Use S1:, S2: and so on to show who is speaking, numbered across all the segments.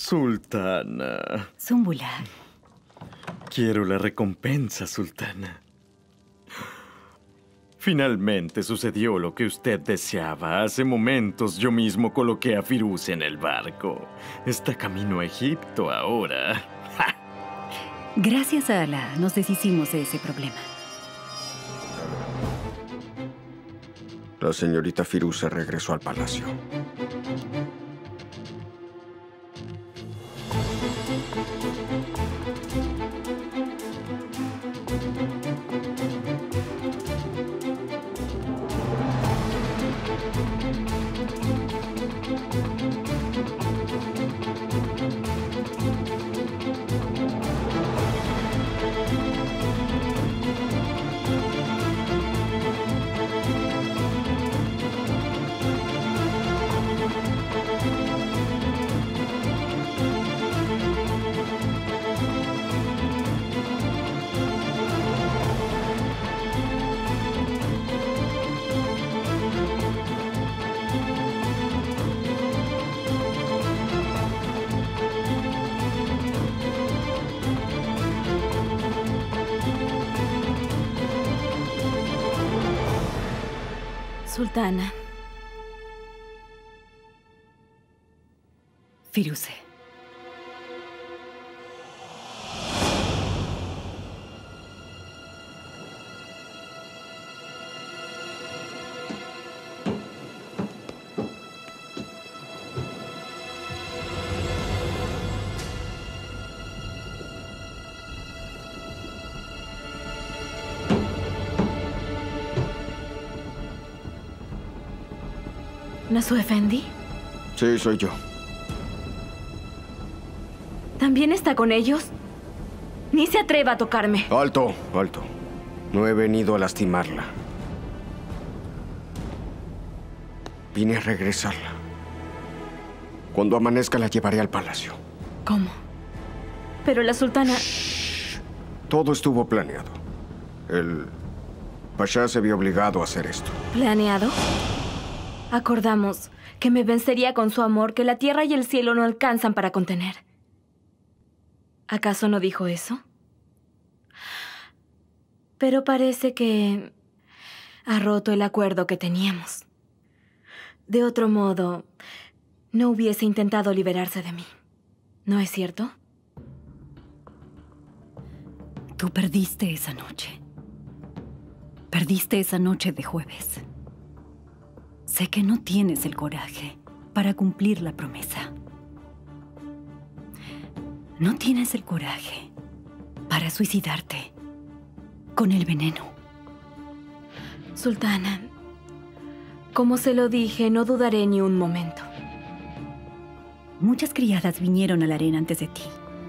S1: Sultana.
S2: Zúmbula.
S1: Quiero la recompensa, Sultana. Finalmente sucedió lo que usted deseaba. Hace momentos yo mismo coloqué a Firuz en el barco. Está camino a Egipto ahora. ¡Ja!
S2: Gracias a Alá, nos deshicimos de ese problema.
S3: La señorita Firuz se regresó al palacio.
S2: Sultana. Firuze.
S4: ¿Nasuh Efendi?
S3: Sí, soy yo.
S4: ¿También está con ellos? Ni se atreva a tocarme.
S3: Alto, alto. No he venido a lastimarla. Vine a regresarla. Cuando amanezca la llevaré al palacio.
S4: ¿Cómo? Pero la sultana...
S3: Shh. Todo estuvo planeado. El Pasha se vio obligado a hacer esto.
S4: ¿Planeado? Acordamos que me vencería con su amor que la tierra y el cielo no alcanzan para contener. ¿Acaso no dijo eso? Pero parece que ha roto el acuerdo que teníamos. De otro modo, no hubiese intentado liberarse de mí. ¿No es cierto?
S2: Tú perdiste esa noche. Perdiste esa noche de jueves. Sé que no tienes el coraje para cumplir la promesa. No tienes el coraje para suicidarte con el veneno.
S4: Sultana, como se lo dije, no dudaré ni un momento.
S2: Muchas criadas vinieron a la arena antes de ti.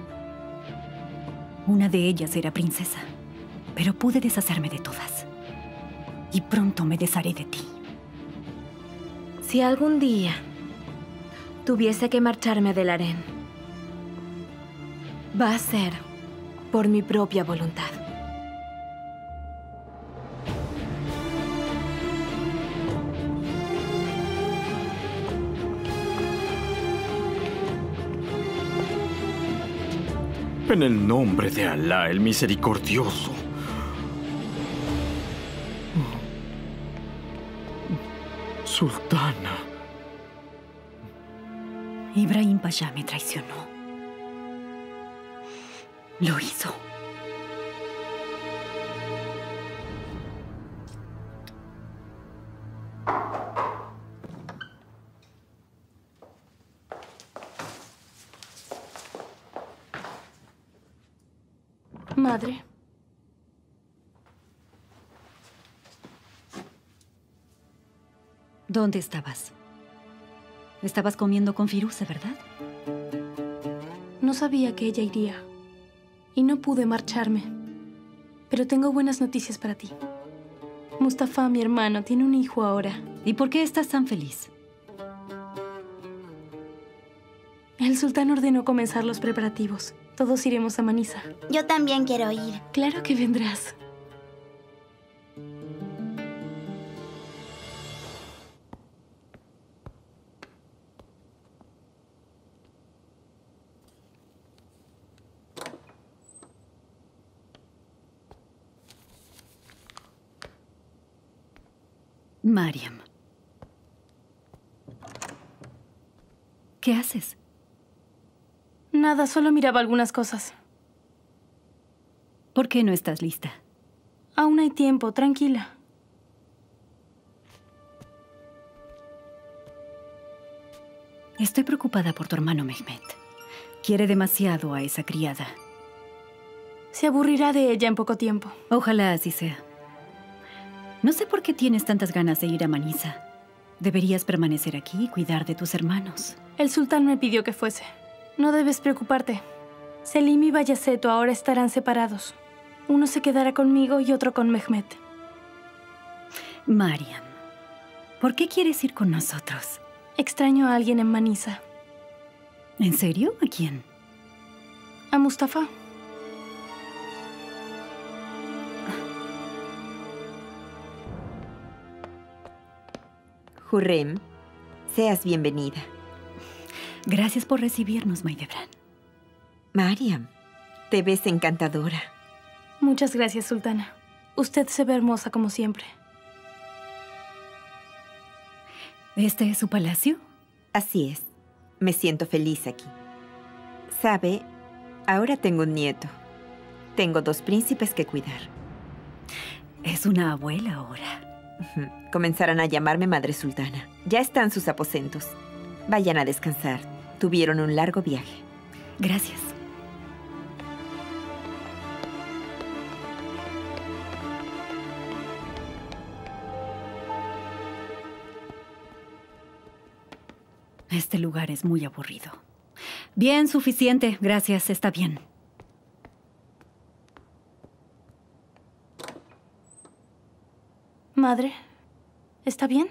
S2: Una de ellas era princesa, pero pude deshacerme de todas. Y pronto me desharé de ti.
S4: Si algún día tuviese que marcharme del harén, va a ser por mi propia voluntad.
S1: En el nombre de Alá, el misericordioso. Sultana.
S2: Ibrahim Pasha me traicionó. Lo hizo.
S4: Madre.
S2: ¿Dónde estabas? Estabas comiendo con Firuze, ¿verdad?
S5: No sabía que ella iría. Y no pude marcharme. Pero tengo buenas noticias para ti. Mustafa, mi hermano, tiene un hijo ahora.
S2: ¿Y por qué estás tan feliz?
S5: El sultán ordenó comenzar los preparativos. Todos iremos a Manisa.
S6: Yo también quiero ir.
S5: Claro que vendrás.
S2: Mariam. ¿Qué haces?
S5: Nada, solo miraba algunas cosas.
S2: ¿Por qué no estás lista?
S5: Aún hay tiempo, tranquila.
S2: Estoy preocupada por tu hermano Mehmet. Quiere demasiado a esa criada.
S5: Se aburrirá de ella en poco tiempo.
S2: Ojalá así sea. No sé por qué tienes tantas ganas de ir a Manisa. Deberías permanecer aquí y cuidar de tus hermanos.
S5: El sultán me pidió que fuese. No debes preocuparte. Selim y Bayaceto ahora estarán separados. Uno se quedará conmigo y otro con Mehmet.
S2: Mariam, ¿por qué quieres ir con nosotros?
S5: Extraño a alguien en Manisa.
S2: ¿En serio? ¿A quién?
S5: A Mustafa.
S6: Hurrem, seas bienvenida.
S2: Gracias por recibirnos, Maidebran.
S6: Mariam, te ves encantadora.
S5: Muchas gracias, sultana. Usted se ve hermosa como siempre.
S2: ¿Este es su palacio?
S6: Así es. Me siento feliz aquí. ¿Sabe? Ahora tengo un nieto. Tengo 2 príncipes que cuidar.
S2: Es una abuela ahora.
S6: Comenzarán a llamarme Madre Sultana. Ya están sus aposentos. Vayan a descansar. Tuvieron un largo viaje.
S2: Gracias. Este lugar es muy aburrido. Bien, suficiente. Gracias, está bien.
S5: Madre, ¿está bien?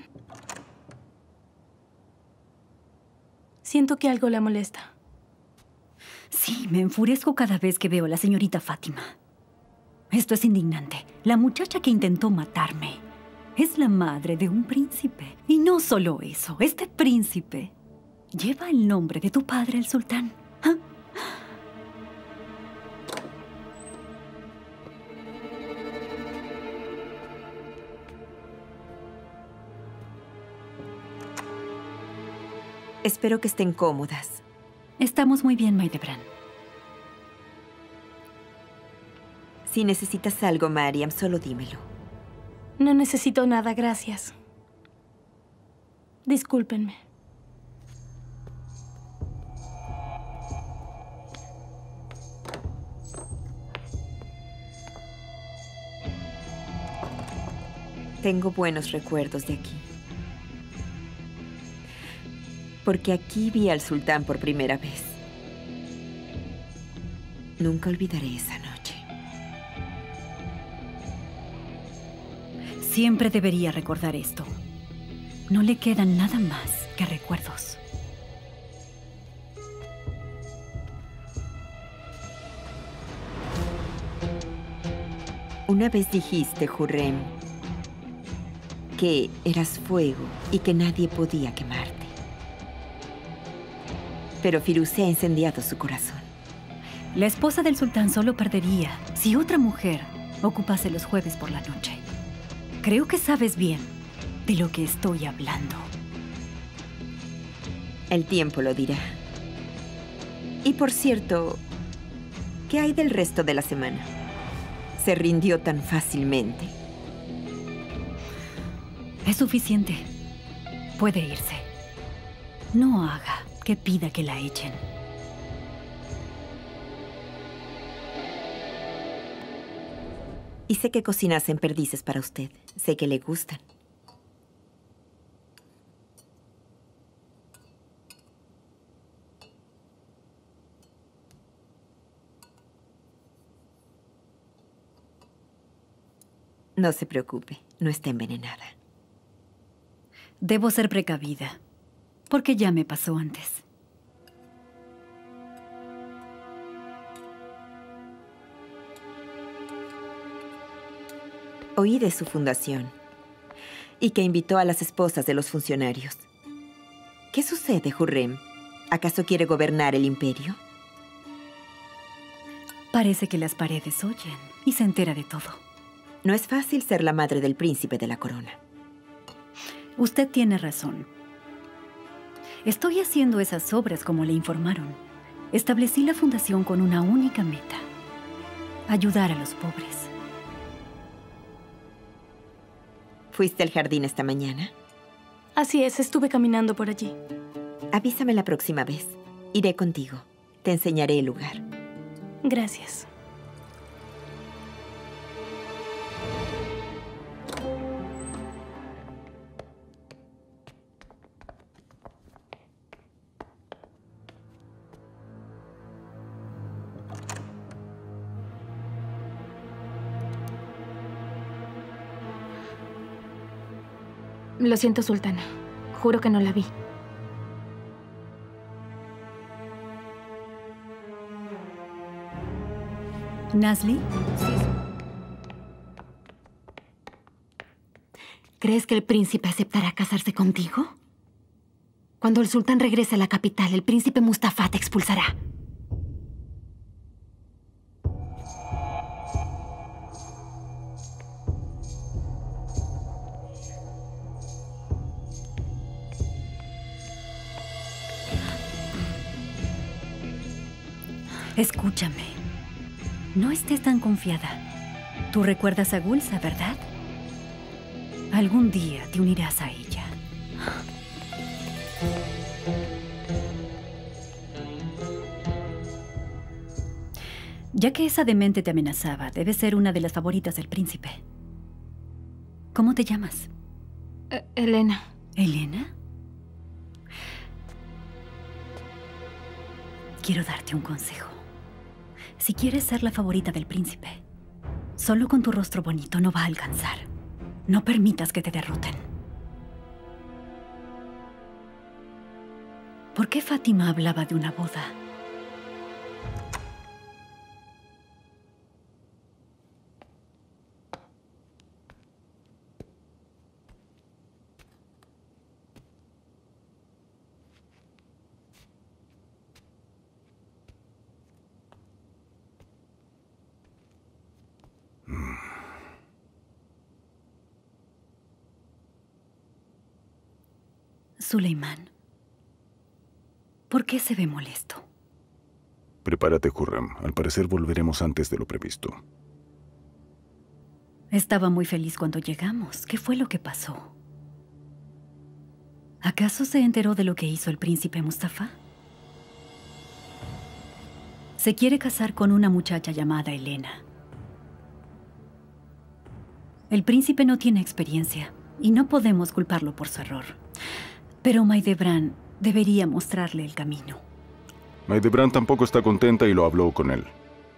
S5: Siento que algo la molesta.
S2: Sí, me enfurezco cada vez que veo a la señorita Fátima. Esto es indignante. La muchacha que intentó matarme es la madre de un príncipe. Y no solo eso, este príncipe lleva el nombre de tu padre, el sultán. ¿Ah?
S6: Espero que estén cómodas.
S2: Estamos muy bien, Maidebran.
S6: Si necesitas algo, Mariam, solo dímelo.
S5: No necesito nada, gracias. Discúlpenme.
S6: Tengo buenos recuerdos de aquí. Porque aquí vi al sultán por primera vez. Nunca olvidaré esa noche.
S2: Siempre debería recordar esto. No le quedan nada más que recuerdos.
S6: Una vez dijiste, Hurrem, que eras fuego y que nadie podía quemarte. Pero Firuze ha incendiado su corazón.
S2: La esposa del sultán solo perdería si otra mujer ocupase los jueves por la noche. Creo que sabes bien de lo que estoy hablando.
S6: El tiempo lo dirá. Y por cierto, ¿qué hay del resto de la semana? Se rindió tan fácilmente.
S2: Es suficiente. Puede irse. No haga que pida que la echen.
S6: Y sé que cocinas perdices para usted. Sé que le gustan. No se preocupe, no está envenenada.
S2: Debo ser precavida, porque ya me pasó antes.
S6: Oí de su fundación y que invitó a las esposas de los funcionarios. ¿Qué sucede, Hurrem? ¿Acaso quiere gobernar el imperio?
S2: Parece que las paredes oyen y se entera de todo.
S6: No es fácil ser la madre del príncipe de la corona.
S2: Usted tiene razón. Estoy haciendo esas obras como le informaron. Establecí la fundación con una única meta: ayudar a los pobres.
S6: ¿Fuiste al jardín esta mañana?
S5: Así es, estuve caminando por allí.
S6: Avísame la próxima vez. Iré contigo. Te enseñaré el lugar.
S5: Gracias. Lo siento, Sultana. Juro que no la vi.
S2: ¿Nazli?
S7: ¿Crees que el príncipe aceptará casarse contigo? Cuando el sultán regrese a la capital, el príncipe Mustafa te expulsará.
S2: Escúchame. No estés tan confiada. Tú recuerdas a Gulsa, ¿verdad? Algún día te unirás a ella. Ya que esa demente te amenazaba, debe ser una de las favoritas del príncipe. ¿Cómo te llamas?
S5: Elena.
S2: ¿Elena? Quiero darte un consejo. Si quieres ser la favorita del príncipe, solo con tu rostro bonito no va a alcanzar. No permitas que te derroten. ¿Por qué Fátima hablaba de una boda? Suleimán, ¿por qué se ve molesto?
S8: Prepárate, Hurrem. Al parecer volveremos antes de lo previsto.
S2: Estaba muy feliz cuando llegamos. ¿Qué fue lo que pasó? ¿Acaso se enteró de lo que hizo el príncipe Mustafa? Se quiere casar con una muchacha llamada Elena. El príncipe no tiene experiencia y no podemos culparlo por su error. Pero Maidebran debería mostrarle el camino.
S8: Maidebran tampoco está contenta y lo habló con él.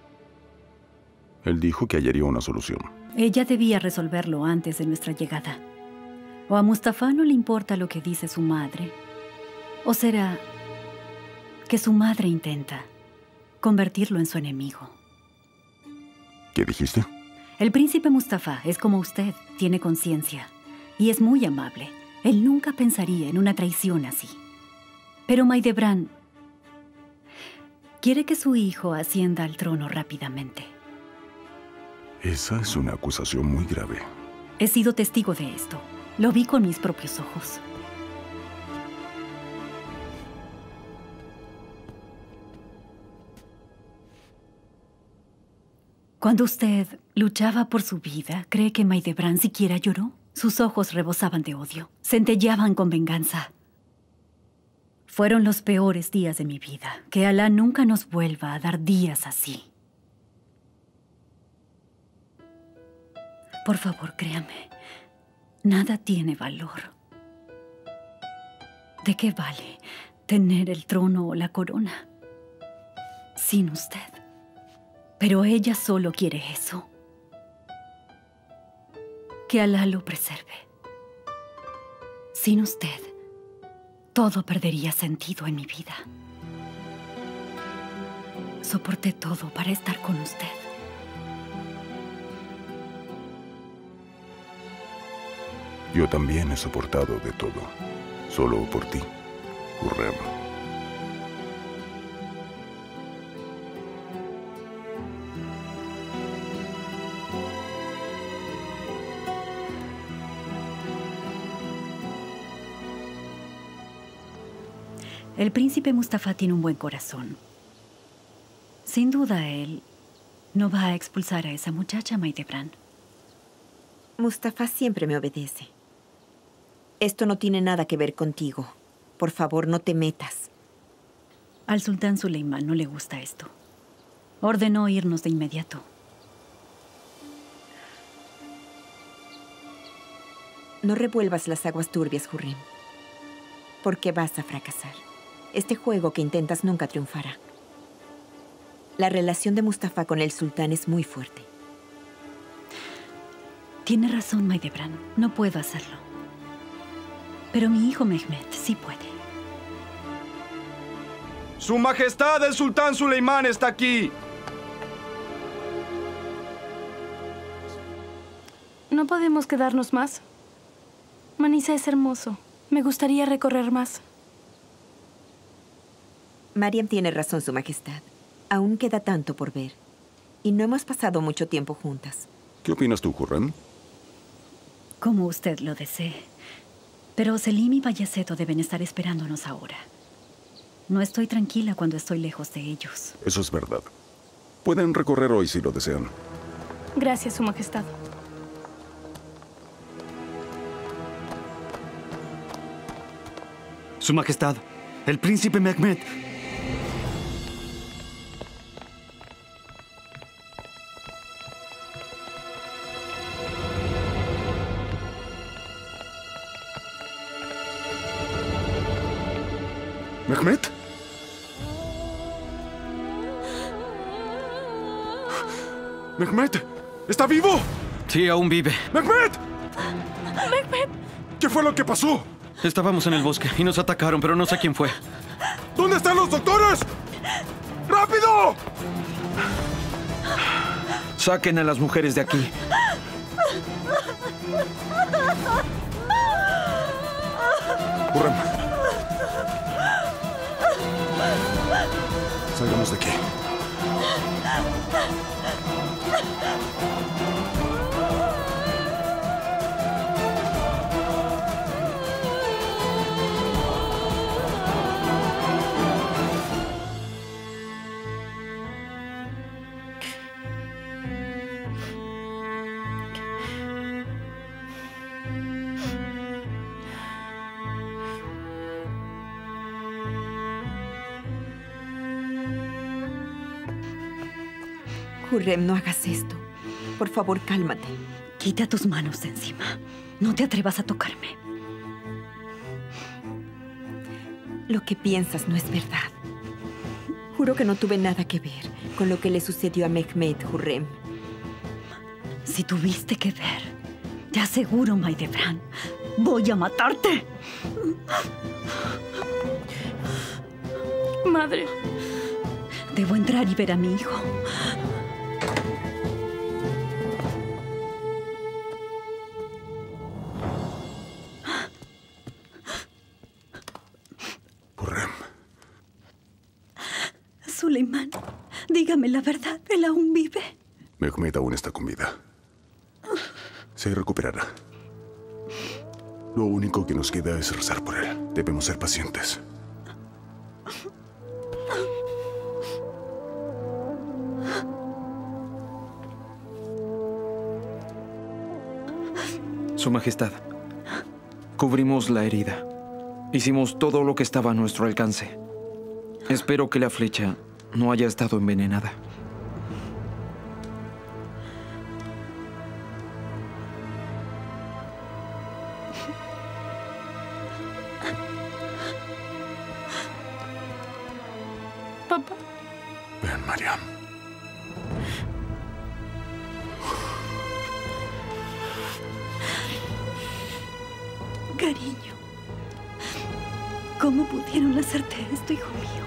S8: Él dijo que hallaría una solución.
S2: Ella debía resolverlo antes de nuestra llegada. ¿O a Mustafa no le importa lo que dice su madre? ¿O será que su madre intenta convertirlo en su enemigo?
S8: ¿Qué dijiste?
S2: El príncipe Mustafa es como usted, tiene conciencia y es muy amable. Él nunca pensaría en una traición así. Pero Maidebran quiere que su hijo ascienda al trono rápidamente.
S8: Esa es una acusación muy grave.
S2: He sido testigo de esto. Lo vi con mis propios ojos. Cuando usted luchaba por su vida, ¿cree que Maidebran siquiera lloró? Sus ojos rebosaban de odio, centelleaban con venganza. Fueron los peores días de mi vida. Que Alá nunca nos vuelva a dar días así. Por favor, créame. Nada tiene valor. ¿De qué vale tener el trono o la corona sin usted? Pero ella solo quiere eso. Que Alá lo preserve. Sin usted, todo perdería sentido en mi vida. Soporté todo para estar con usted.
S8: Yo también he soportado de todo. Solo por ti, Hurrem.
S2: El príncipe Mustafa tiene un buen corazón. Sin duda, él no va a expulsar a esa muchacha, Maidebran.
S6: Mustafa siempre me obedece. Esto no tiene nada que ver contigo. Por favor, no te metas.
S2: Al sultán Suleimán no le gusta esto. Ordenó irnos de inmediato.
S6: No revuelvas las aguas turbias, Hurrem. Porque vas a fracasar. Este juego que intentas nunca triunfará. La relación de Mustafa con el sultán es muy fuerte.
S2: Tiene razón, Maidebran. No puedo hacerlo. Pero mi hijo Mehmet sí puede.
S9: ¡Su Majestad el Sultán Suleimán está aquí!
S5: ¿No podemos quedarnos más? Manisa es hermoso. Me gustaría recorrer más.
S6: Mariam tiene razón, Su Majestad. Aún queda tanto por ver. Y no hemos pasado mucho tiempo juntas.
S8: ¿Qué opinas tú, Hurrem?
S2: Como usted lo desee. Pero Selim y Bayaceto deben estar esperándonos ahora. No estoy tranquila cuando estoy lejos de ellos.
S8: Eso es verdad. Pueden recorrer hoy si lo desean.
S5: Gracias, Su Majestad.
S10: Su Majestad, el príncipe Mehmet.
S8: ¿Mehmet? ¿Mehmet? ¿Está vivo?
S10: Sí, aún vive.
S8: ¡Mehmet!
S5: ¡Mehmet!
S8: ¿Qué fue lo que pasó?
S10: Estábamos en el bosque y nos atacaron, pero no sé quién fue.
S8: ¿Dónde están los doctores? ¡Rápido!
S10: Saquen a las mujeres de aquí.
S8: Hurrem. Salgamos de aquí.
S6: Hurrem, no hagas esto. Por favor, cálmate.
S2: Quita tus manos de encima. No te atrevas a tocarme.
S6: Lo que piensas no es verdad. Juro que no tuve nada que ver con lo que le sucedió a Mehmet, Hurrem.
S2: Si tuviste que ver, te aseguro, Maidebran, voy a matarte.
S5: Madre.
S2: Debo entrar y ver a mi hijo.
S8: Hurrem.
S2: Suleimán, dígame la verdad. Él aún vive.
S8: Mehmet aún está con vida. Se recuperará. Lo único que nos queda es rezar por él. Debemos ser pacientes.
S10: Su Majestad, cubrimos la herida. Hicimos todo lo que estaba a nuestro alcance. Espero que la flecha no haya estado envenenada.
S5: Papá.
S8: Ven, Mariam.
S2: Cariño, ¿cómo pudieron hacerte esto, hijo mío?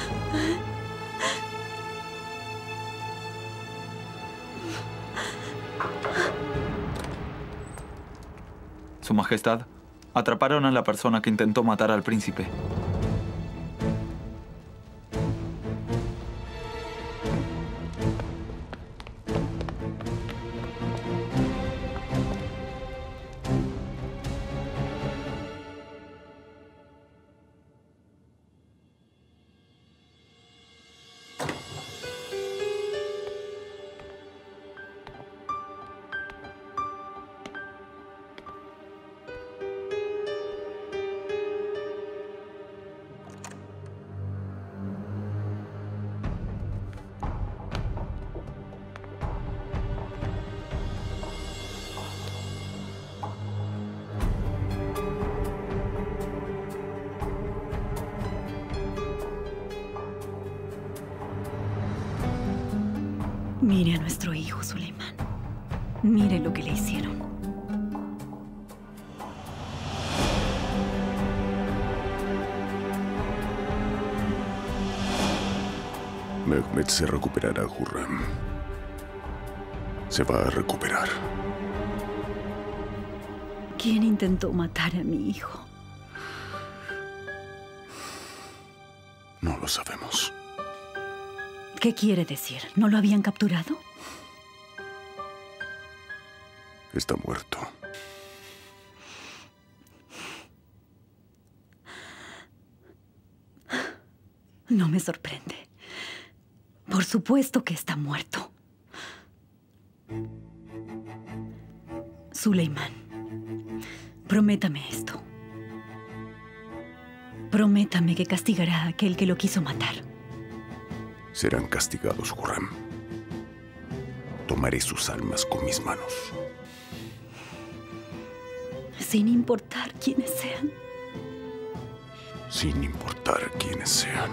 S11: Su Majestad, atraparon a la persona que intentó matar al príncipe.
S2: Mire a nuestro hijo, Suleimán. Mire lo que le hicieron.
S8: Mehmet se recuperará, Hurrem. Se va a recuperar.
S2: ¿Quién intentó matar a mi hijo?
S8: No lo sabemos.
S2: ¿Qué quiere decir? ¿No lo habían capturado?
S8: Está muerto.
S2: No me sorprende. Por supuesto que está muerto. Suleimán, prométame esto. Prométame que castigará a aquel que lo quiso matar.
S8: Serán castigados, Hurrem. Tomaré sus almas con mis manos.
S2: Sin importar quiénes sean.
S8: Sin importar quiénes sean.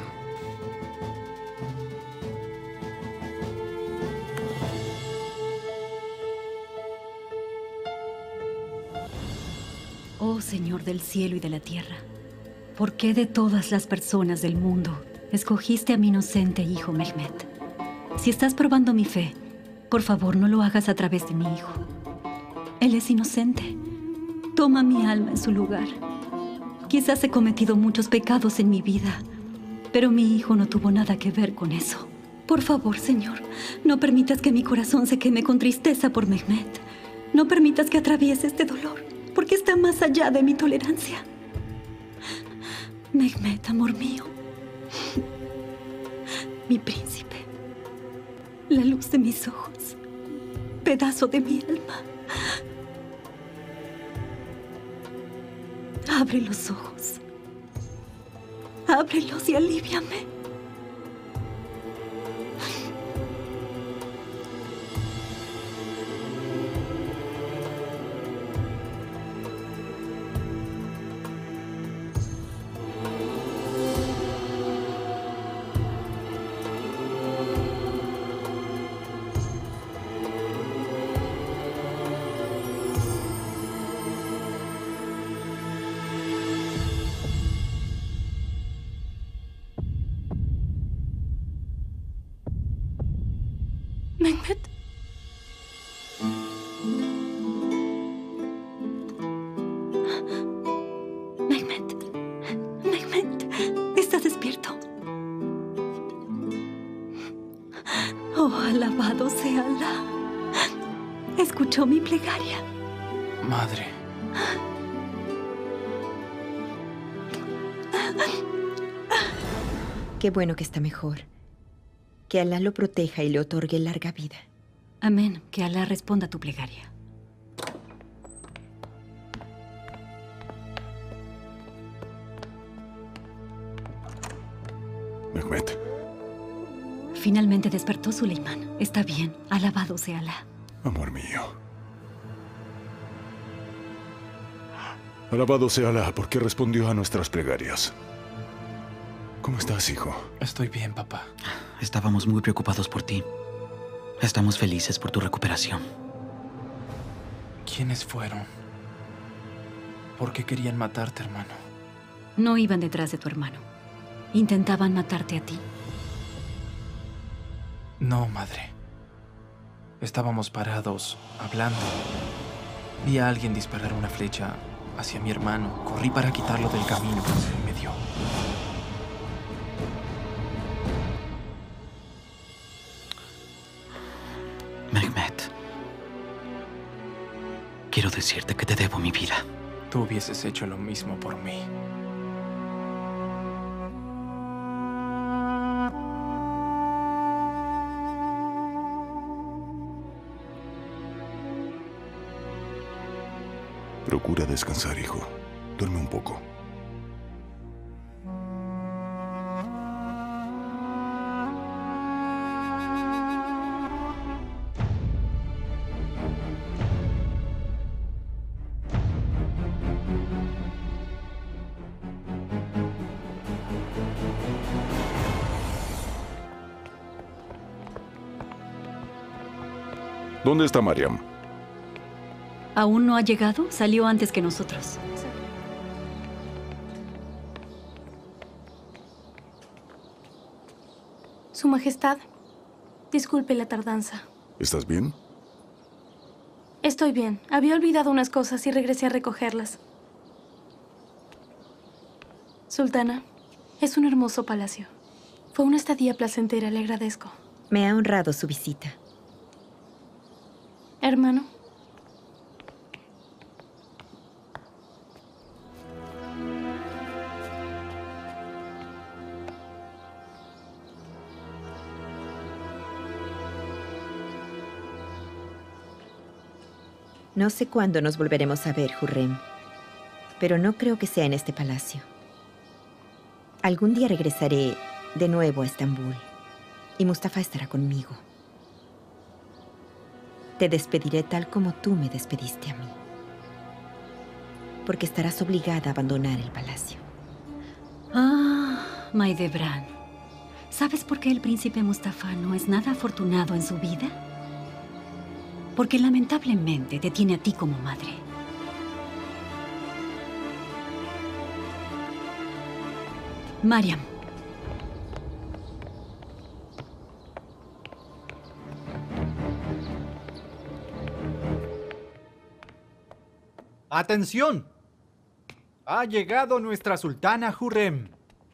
S2: Oh Señor del cielo y de la tierra, ¿por qué de todas las personas del mundo escogiste a mi inocente hijo Mehmet? Si estás probando mi fe, por favor no lo hagas a través de mi hijo. Él es inocente. Toma mi alma en su lugar. Quizás he cometido muchos pecados en mi vida, pero mi hijo no tuvo nada que ver con eso. Por favor, Señor, no permitas que mi corazón se queme con tristeza por Mehmet. No permitas que atraviese este dolor, porque está más allá de mi tolerancia. Mehmet, amor mío. Mi príncipe. La luz de mis ojos. Pedazo de mi alma. Abre los ojos. Ábrelos y alíviame.
S5: Mehmet.
S2: Mehmet. Mehmet. ¿Estás despierto? Oh, alabado sea Alá. Escuchó mi plegaria.
S10: Madre.
S6: Qué bueno que está mejor. Que Alá lo proteja y le otorgue larga vida.
S2: Amén. Que Alá responda a tu plegaria.
S8: Mehmet.
S2: Finalmente despertó Suleimán. Está bien. Alabado sea Alá.
S8: Amor mío. Alabado sea Alá porque respondió a nuestras plegarias. ¿Cómo estás, hijo?
S10: Estoy bien, papá.
S12: Estábamos muy preocupados por ti. Estamos felices por tu recuperación.
S10: ¿Quiénes fueron? ¿Por qué querían matarte, hermano?
S2: No iban detrás de tu hermano. Intentaban matarte a ti.
S10: No, madre. Estábamos parados, hablando. Vi a alguien disparar una flecha hacia mi hermano. Corrí para quitarlo del camino que se me dio.
S12: Mehmet, quiero decirte que te debo mi vida.
S10: Tú hubieses hecho lo mismo por mí.
S8: Procura descansar, hijo. Duerme un poco. ¿Dónde está Mariam?
S2: ¿Aún no ha llegado? Salió antes que nosotros.
S5: Su Majestad, disculpe la tardanza.
S8: ¿Estás bien?
S5: Estoy bien. Había olvidado unas cosas y regresé a recogerlas. Sultana, es un hermoso palacio. Fue una estadía placentera, le agradezco.
S6: Me ha honrado su visita.
S5: Hermano.
S6: No sé cuándo nos volveremos a ver, Hurrem, pero no creo que sea en este palacio. Algún día regresaré de nuevo a Estambul y Mustafa estará conmigo. Te despediré tal como tú me despediste a mí, porque estarás obligada a abandonar el palacio.
S2: Ah, Maidebran. ¿Sabes por qué el príncipe Mustafa no es nada afortunado en su vida? Porque lamentablemente te tiene a ti como madre. Mariam.
S13: ¡Atención! Ha llegado nuestra sultana Hurrem.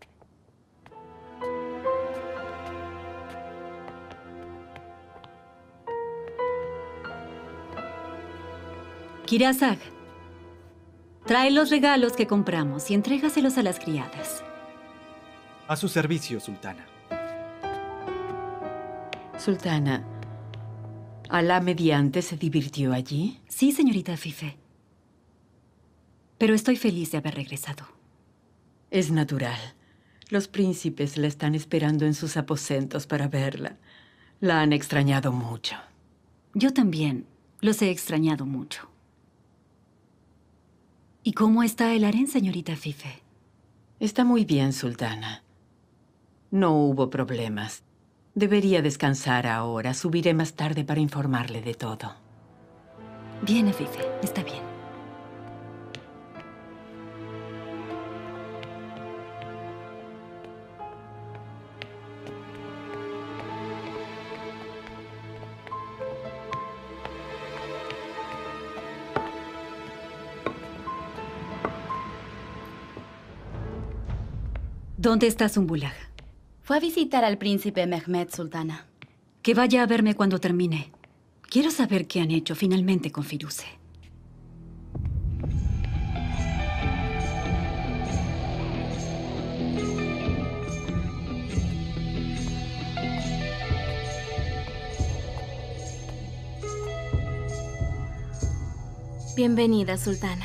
S2: Kirazag, trae los regalos que compramos y entrégaselos a las criadas.
S13: A su servicio, sultana.
S14: Sultana, ¿Alá mediante se divirtió allí?
S2: Sí, señorita Afife. Pero estoy feliz de haber regresado.
S14: Es natural. Los príncipes la están esperando en sus aposentos para verla. La han extrañado mucho.
S2: Yo también los he extrañado mucho. ¿Y cómo está el harén, señorita Afife?
S14: Está muy bien, sultana. No hubo problemas. Debería descansar ahora. Subiré más tarde para informarle de todo.
S2: Bien, Afife. Está bien. ¿Dónde está Zumbulaj?
S15: Fue a visitar al príncipe Mehmed, sultana.
S2: Que vaya a verme cuando termine. Quiero saber qué han hecho finalmente con Firuze.
S4: Bienvenida, sultana.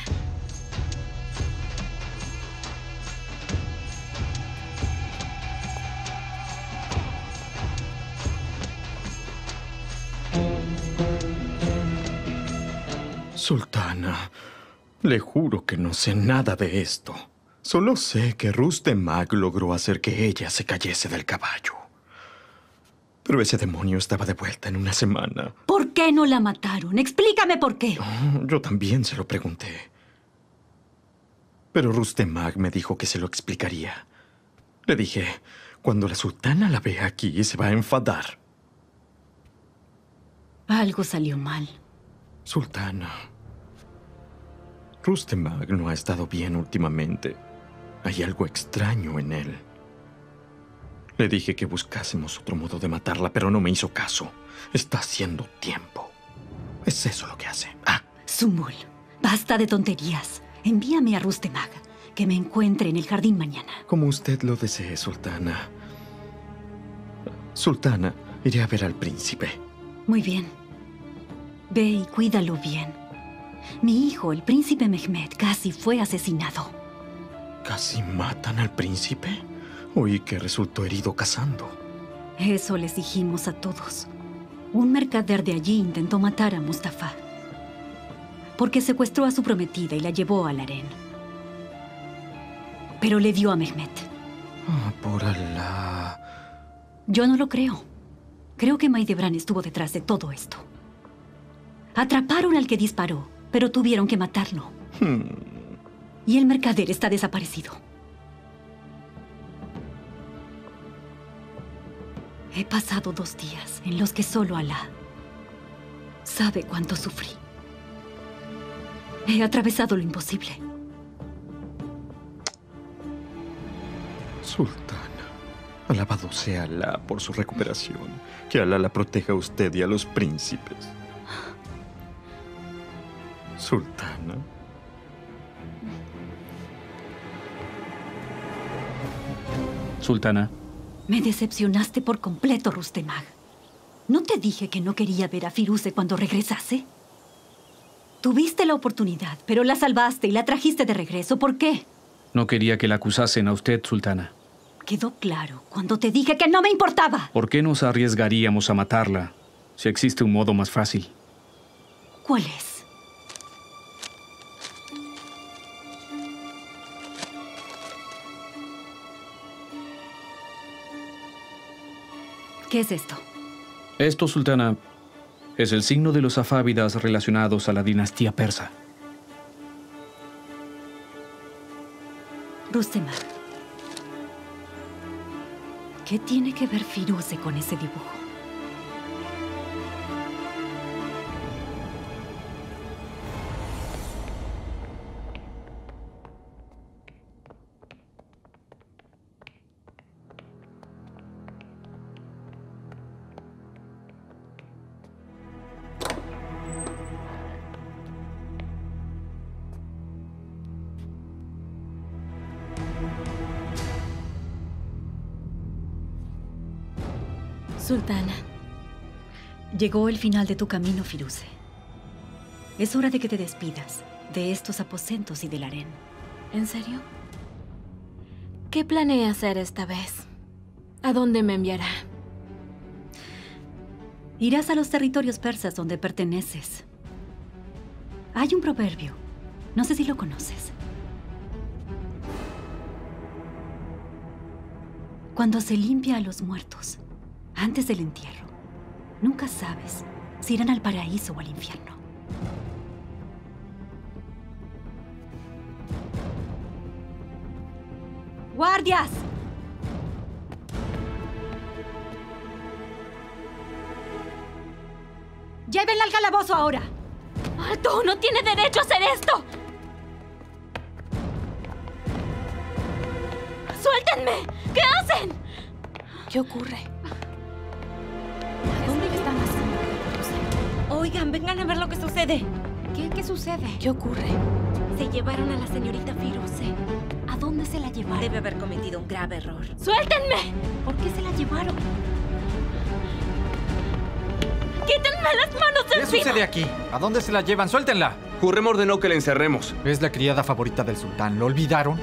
S1: Sultana, le juro que no sé nada de esto. Solo sé que Rustemag logró hacer que ella se cayese del caballo. Pero ese demonio estaba de vuelta en una semana.
S2: ¿Por qué no la mataron? Explícame por qué.
S1: Oh, yo también se lo pregunté. Pero Rustemag me dijo que se lo explicaría. Le dije, cuando la sultana la vea aquí, se va a enfadar.
S2: Algo salió mal.
S1: Sultana, Rustemag no ha estado bien últimamente. Hay algo extraño en él. Le dije que buscásemos otro modo de matarla, pero no me hizo caso. Está haciendo tiempo. Es eso lo que hace.
S2: Zumbul, basta de tonterías. Envíame a Rustemag, que me encuentre en el jardín mañana.
S1: Como usted lo desee, sultana. Sultana, iré a ver al príncipe.
S2: Muy bien. Ve y cuídalo bien. Mi hijo, el príncipe Mehmed, casi fue asesinado.
S1: ¿Casi matan al príncipe? Oí que resultó herido cazando.
S2: Eso les dijimos a todos. Un mercader de allí intentó matar a Mustafa, porque secuestró a su prometida y la llevó al harén. Pero le dio a Mehmed.
S1: Por Alá.
S2: Yo no lo creo. Creo que Maidebran estuvo detrás de todo esto. Atraparon al que disparó, pero tuvieron que matarlo. Y el mercader está desaparecido. He pasado 2 días en los que solo Alá sabe cuánto sufrí. He atravesado lo imposible.
S1: Sultana, alabado sea Alá por su recuperación. Que Alá la proteja a usted y a los príncipes. Sultana.
S16: Sultana.
S2: Me decepcionaste por completo, Rustemag. ¿No te dije que no quería ver a Firuze cuando regresase? Tuviste la oportunidad, pero la salvaste y la trajiste de regreso. ¿Por qué?
S16: No quería que la acusasen a usted, Sultana.
S2: Quedó claro cuando te dije que no me importaba.
S16: ¿Por qué nos arriesgaríamos a matarla si existe un modo más fácil?
S2: ¿Cuál es? ¿Qué es esto?
S16: Esto, Sultana, es el signo de los safávidas relacionados a la dinastía persa.
S2: Rustemag, ¿qué tiene que ver Firuze con ese dibujo?
S4: Sultana.
S2: Llegó el final de tu camino, Firuze. Es hora de que te despidas de estos aposentos y del harén.
S4: ¿En serio? ¿Qué planea hacer esta vez? ¿A dónde me enviará?
S2: Irás a los territorios persas donde perteneces. Hay un proverbio. No sé si lo conoces. Cuando se limpia a los muertos antes del entierro, nunca sabes si irán al paraíso o al infierno. ¡Guardias! ¡Llévenla al calabozo ahora!
S4: ¡Alto! ¡No tiene derecho a hacer esto! ¡Suéltenme! ¿Qué hacen? ¿Qué ocurre?
S15: ¿Dónde están haciendo?
S6: Oigan, vengan a ver lo que sucede.
S15: ¿Qué sucede?
S4: ¿Qué ocurre?
S6: Se llevaron a la señorita Firuze.
S15: ¿A dónde se la llevaron?
S6: Debe haber cometido un grave error.
S4: ¡Suéltenme!
S15: ¿Por qué se la llevaron?
S4: ¡Quítenme las manos de encima!
S13: ¿Qué sucede aquí? ¿A dónde se la llevan? ¡Suéltenla!
S9: Hurrem ordenó que la encerremos.
S13: Es la criada favorita del sultán. ¿Lo olvidaron?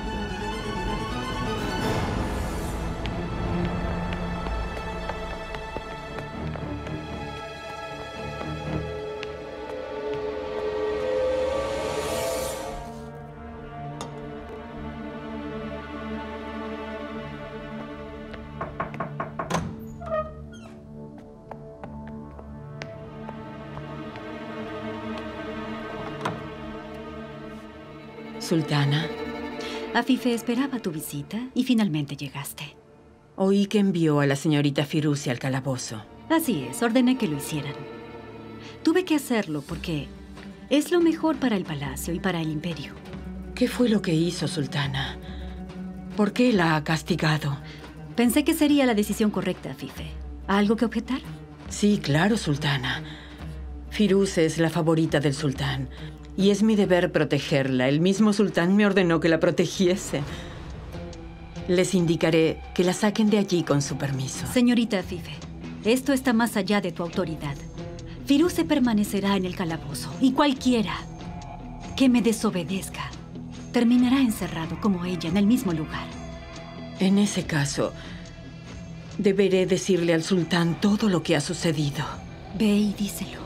S14: Sultana.
S2: Afife esperaba tu visita y finalmente llegaste.
S14: Oí que envió a la señorita Firuze al calabozo.
S2: Así es, ordené que lo hicieran. Tuve que hacerlo porque es lo mejor para el palacio y para el imperio.
S14: ¿Qué fue lo que hizo, Sultana? ¿Por qué la ha castigado?
S2: Pensé que sería la decisión correcta, Afife. ¿Algo que objetar?
S14: Sí, claro, Sultana. Firuze es la favorita del sultán. Y es mi deber protegerla. El mismo sultán me ordenó que la protegiese. Les indicaré que la saquen de allí con su permiso.
S2: Señorita Afife, esto está más allá de tu autoridad. Firuze permanecerá en el calabozo y cualquiera que me desobedezca terminará encerrado como ella en el mismo lugar.
S14: En ese caso, deberé decirle al sultán todo lo que ha sucedido.
S2: Ve y díselo.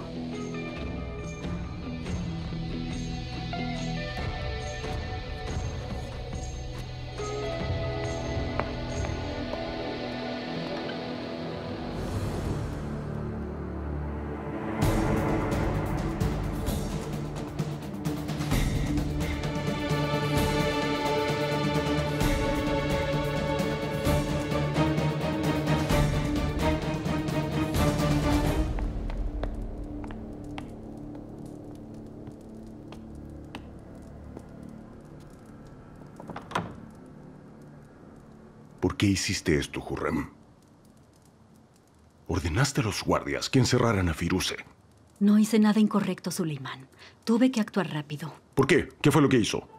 S8: ¿Por qué hiciste esto, Hurrem? Ordenaste a los guardias que encerraran a Firuze.
S2: No hice nada incorrecto, Suleimán. Tuve que actuar rápido.
S8: ¿Por qué? ¿Qué fue lo que hizo?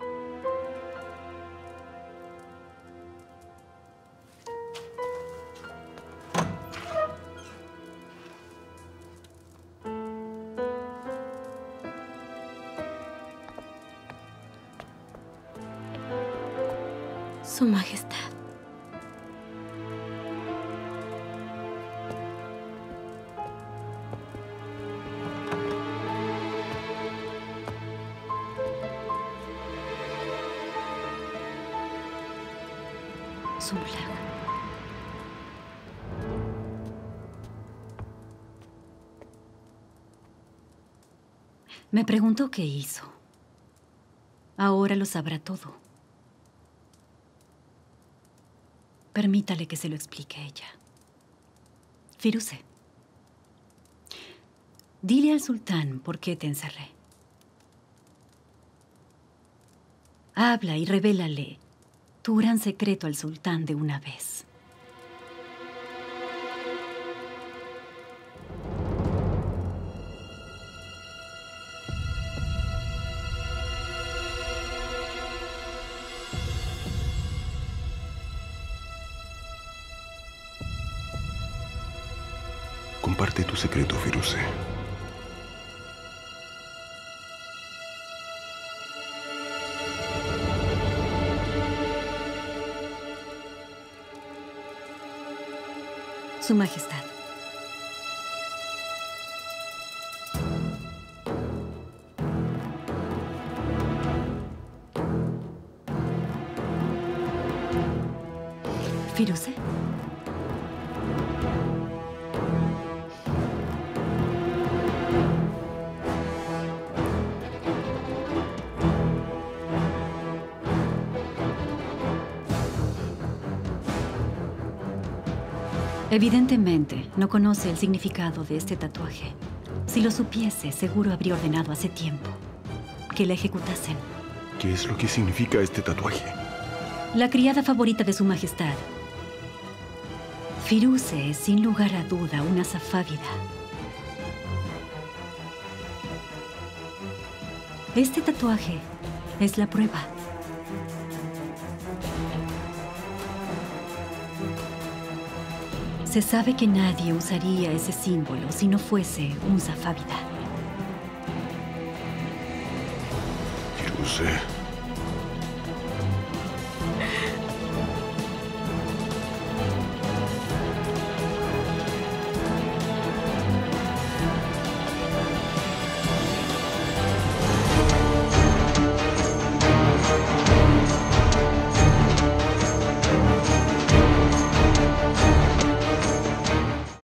S5: Su Majestad.
S2: Zumlag. Me preguntó qué hizo. Ahora lo sabrá todo. Permítale que se lo explique ella. Firuze, dile al sultán por qué te encerré. Habla y revélale tu gran secreto al sultán de una vez.
S8: Comparte tu secreto, Firuze.
S2: Su Majestad. Firuze. Evidentemente, no conoce el significado de este tatuaje. Si lo supiese, seguro habría ordenado hace tiempo que la ejecutasen.
S8: ¿Qué es lo que significa este tatuaje?
S2: La criada favorita de Su Majestad. Firuze es, sin lugar a duda, una safávida. Este tatuaje es la prueba. Se sabe que nadie usaría ese símbolo si no fuese un safávida.
S8: Firuze.